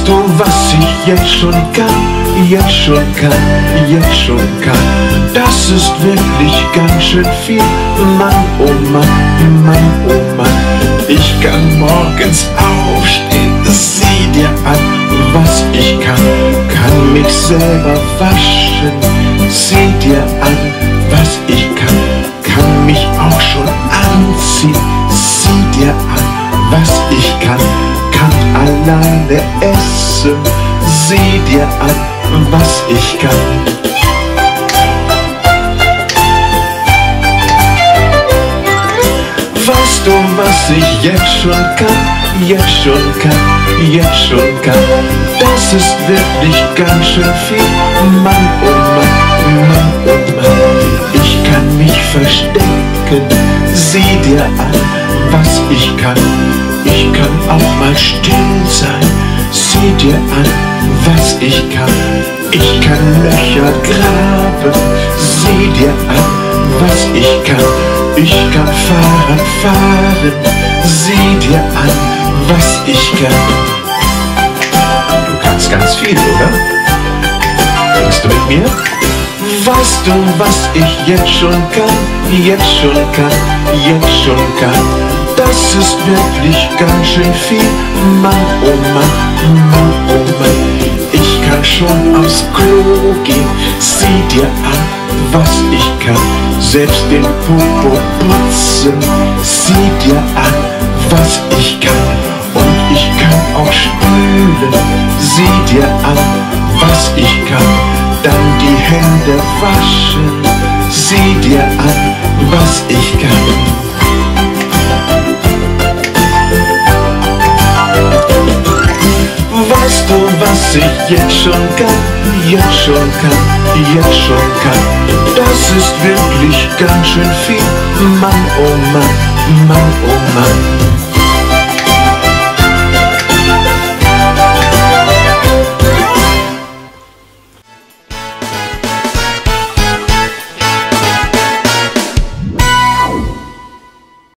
Weißt du, was ich jetzt schon kann, jetzt schon kann, jetzt schon kann? Das ist wirklich ganz schön viel, Mann, oh Mann, Mann, oh Mann. Ich kann morgens aufstehen, sieh dir an, was ich kann mich selber waschen, sieh dir an, was ich kann mich auch schon anziehen, sieh dir an, was ich kann alleine essen, sieh dir an, was ich kann. Weißt du, was ich jetzt schon kann, jetzt schon kann, jetzt schon kann? Das ist wirklich ganz schön viel, Mann, oh Mann, Mann, oh Mann. Ich kann mich verstecken, sieh dir an, was ich kann. Ich kann auch mal still sein, sieh dir an, was ich kann. Ich kann Löcher graben, sieh dir an, was ich kann. Ich kann Fahrrad fahren, sieh dir an, was ich kann. Du kannst ganz viel, oder? Denkst du mit mir? Weißt du, was ich jetzt schon kann, jetzt schon kann, jetzt schon kann? Das ist wirklich ganz schön viel, Mann, oh Mann, Mann, oh Mann. Ich kann schon aufs Klo gehen, sieh dir an, was ich kann. Selbst den Popo putzen, sieh dir an, was ich kann. Und ich kann auch spülen, sieh dir an, was ich kann. Dann die Hände waschen, sieh dir an, was ich kann. Weißt du, was ich jetzt schon kann, jetzt schon kann, jetzt schon kann? Das ist wirklich ganz schön viel, Mann, oh Mann, Mann, oh Mann.